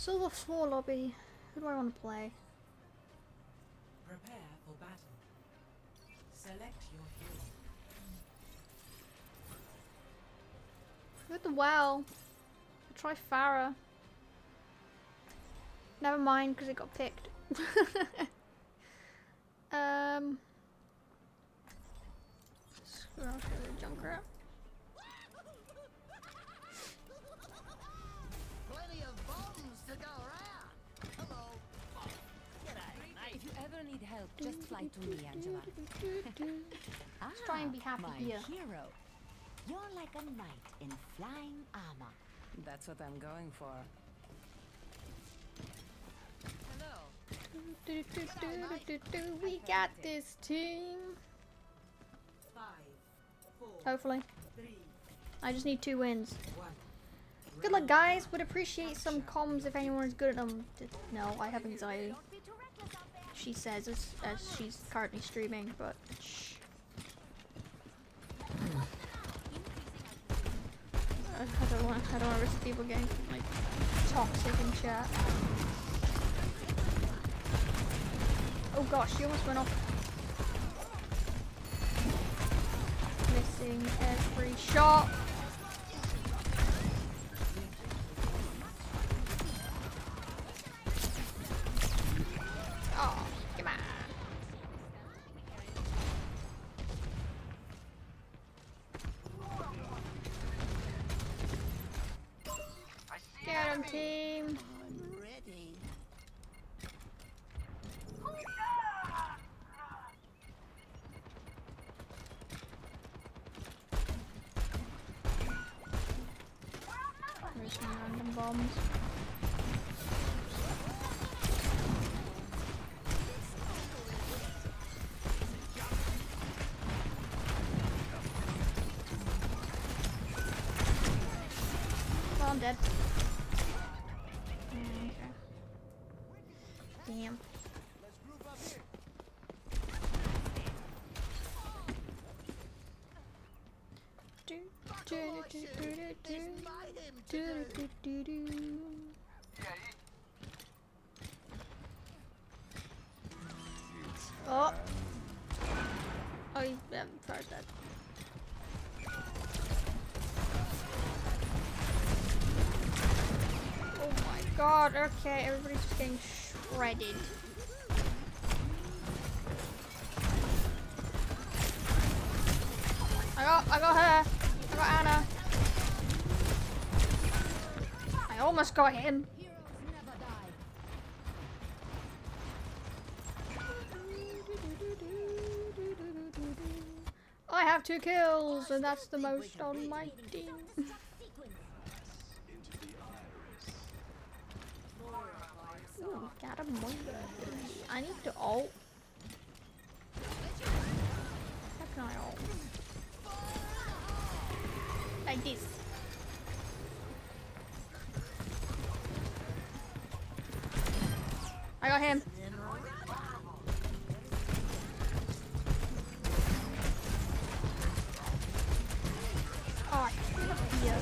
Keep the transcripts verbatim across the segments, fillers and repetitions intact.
Silver four lobby. Who do I want to play? Prepare for battle. Select your hero. With the well. I'll try Farah. Never mind, because it got picked. um. Screw off the Junkrat. Plenty of bombs to go around. Hello. If you ever need help, just fly to me, Angela. Let's try and be happy my here. hero. You're like a knight in flying armor. That's what I'm going for. Hello. Do, do, do, do, do, do. We got this team. Five, four, Hopefully. three, I just need two wins. one. Good luck, guys. Would appreciate some comms if anyone is good at them. No, I have anxiety. She says as, as she's currently streaming, but shh. I don't want. I don't want to risk people getting like toxic in chat. Oh gosh, she almost went off. Missing every shot. Oh, come on. Get him, team. I'm ready. There's some random bombs. Well, I'm dead. Mm, okay. Damn. Do, do, do, do, do, do. Do, do, do, do, do. Oh. Oh, you yeah, Farah's dead. Oh my god, okay, everybody's just getting shredded. I got, I got her. I got Anna. I almost got him. I have two kills, and that's the most on my team. Ooh, got a monkey. I need to ult. How can I ult? Like this. I got him. Oh, get up here.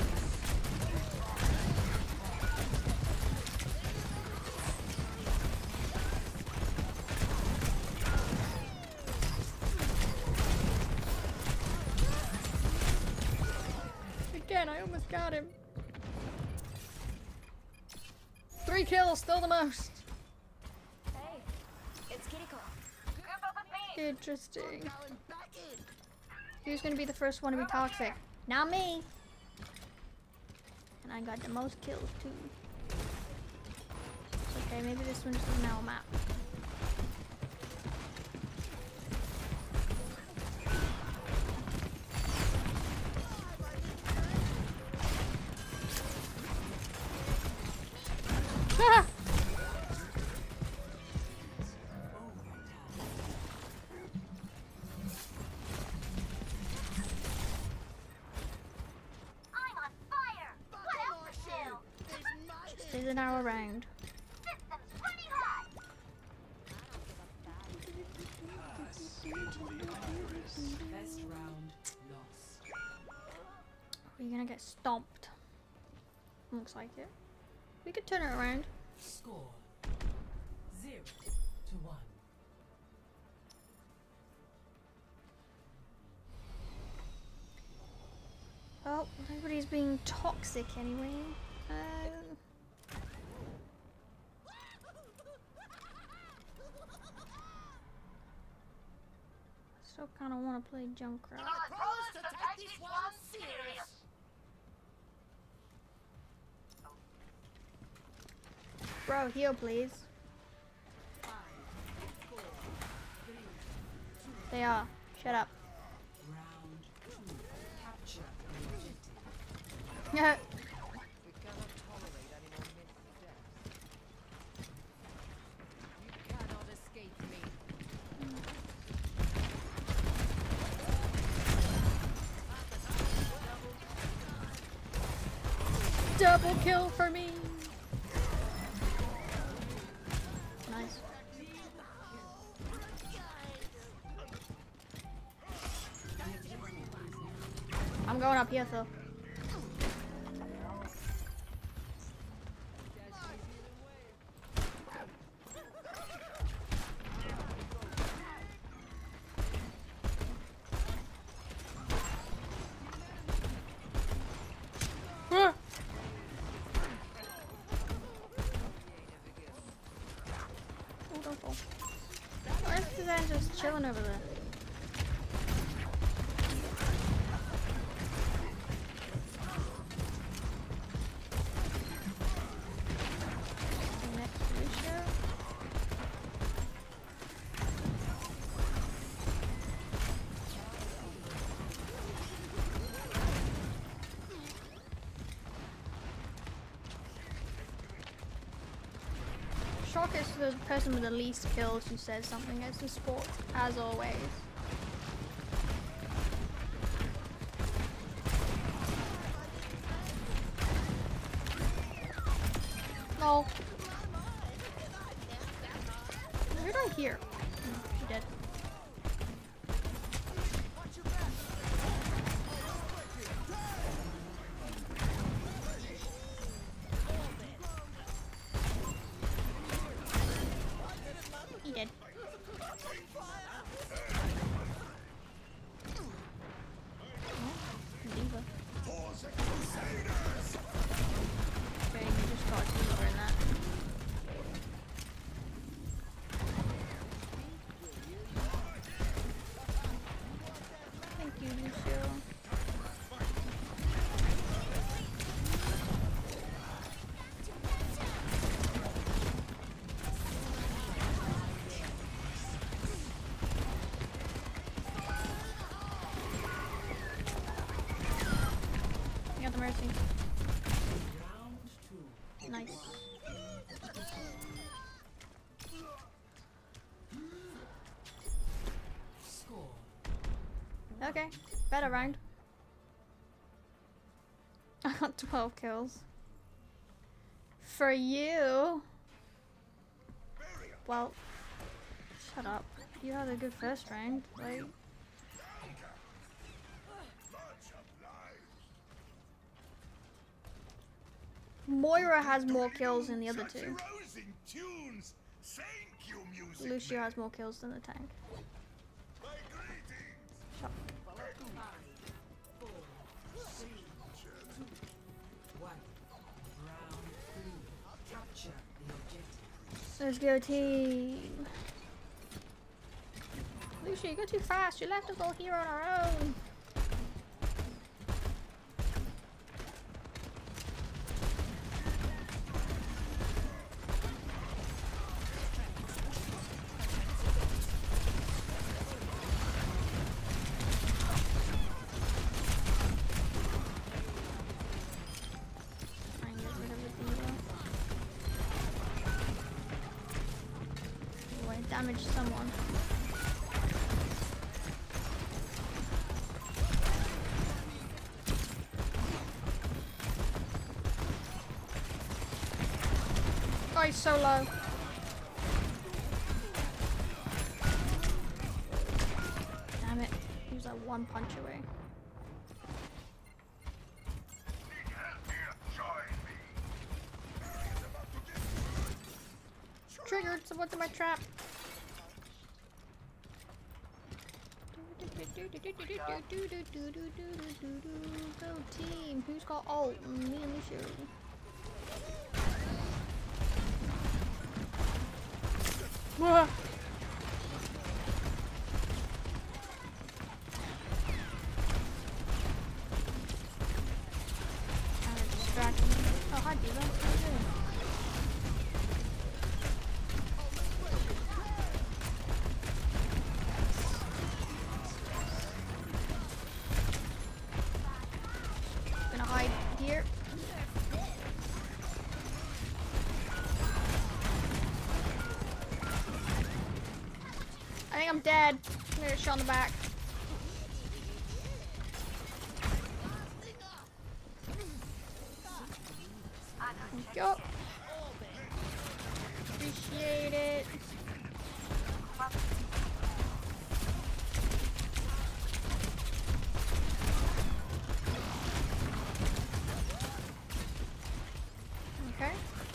Again, I almost got him. Three kills, still the most. Hey, it's Kiriko. Interesting. Going back in. Who's gonna be the first one to be toxic? Not me. And I got the most kills too. It's okay, maybe this one just doesn't have a map. Ah! Is an hour round. Best round lost. We're gonna get stomped. Looks like it. We could turn it around. Score zero to one. Well, everybody's being toxic anyway. Uh, still kind of want to play Junkrat. I promise to take this one serious. Bro, heal please. They are. Shut up. Round two. Capture the objective. Yeah. We cannot tolerate any more missed deaths. You cannot escape me. Double kill for me. Nice. I'm going up here, Phil. Ah! Oh, don't fall. Why is this guy just chilling over there? Next to Lucio. Shock is the person with the least kills who says something as the sport, as always. No. You're right here. Oh, she dead. He did. Oh, Diva. Okay, you just got Diva in that. Thank you, Lucio. I got the mercy. Round two. Nice. Score Okay, better round. I got twelve kills. For you. Well, shut up. You had a good first round. Like, Moira has more kills than the other two. Tunes. Thank you, music. Lucio has more kills than the tank. My greetings. Shut one. Round three. Capture the objective. Let's go team. Lucio, you go too fast. You left us all here on our own. Try and get rid of the Diva. Oh, I damaged someone. Oh, he's so low. Damn it. He was like one punch away. triggered. Someone's in my trap. Go team. Who's got ult? Me and Lucio. Ah. Oh, hi, Diva. How you doing? Gonna hide here. I think I'm dead. I'm gonna get shot in the back. Go. Appreciate it. Okay.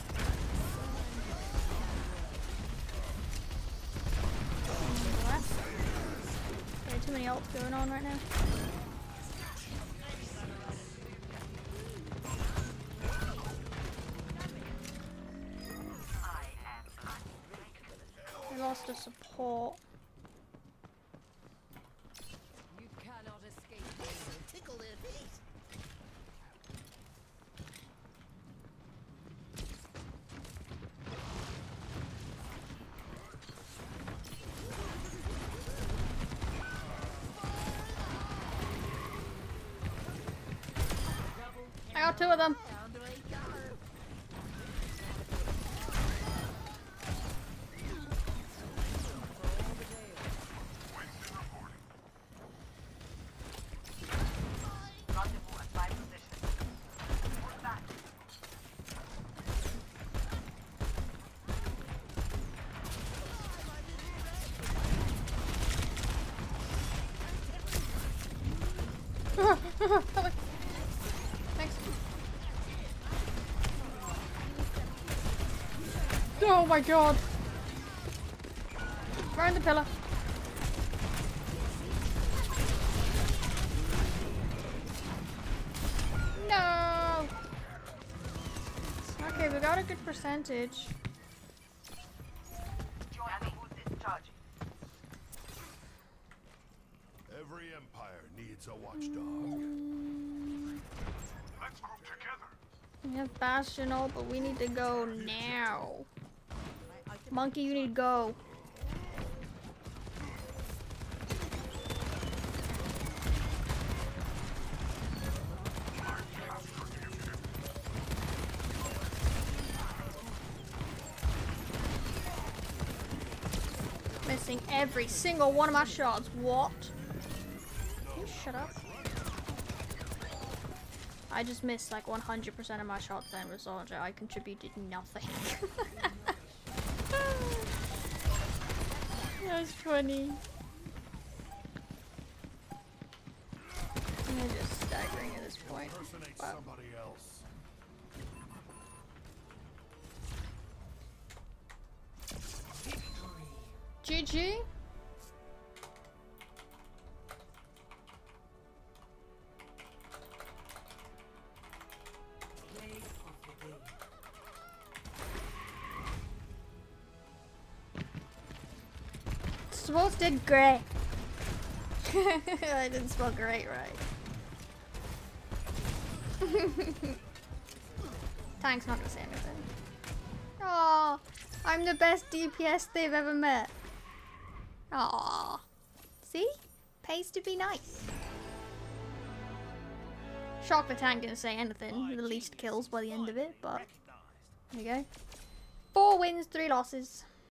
Left. There are too many ults going on right now. I lost a support. You cannot escape me. Tickle their feet. I got two of them. Down to eight guard. Thanks. Oh my god. Burn the pillar. No. Okay, we got a good percentage. Every empire needs a watchdog. Let's group together. We have Bastion ult, but we need to go now. Monkey, you need to go. Missing every single one of my shots. What? Can you shut up? I just missed like one hundred percent of my shots then with Soldier. I contributed nothing. That was funny. I'm just staggering at this point. Impersonate Wow. somebody else. G G. Swolf did great. I didn't spell great right. Tank's not gonna say anything. Aw, I'm the best D P S they've ever met. Aw. See? Pays to be nice. Shocked the tank didn't say anything. The least kills by the end of it, but there you go. Four wins, three losses.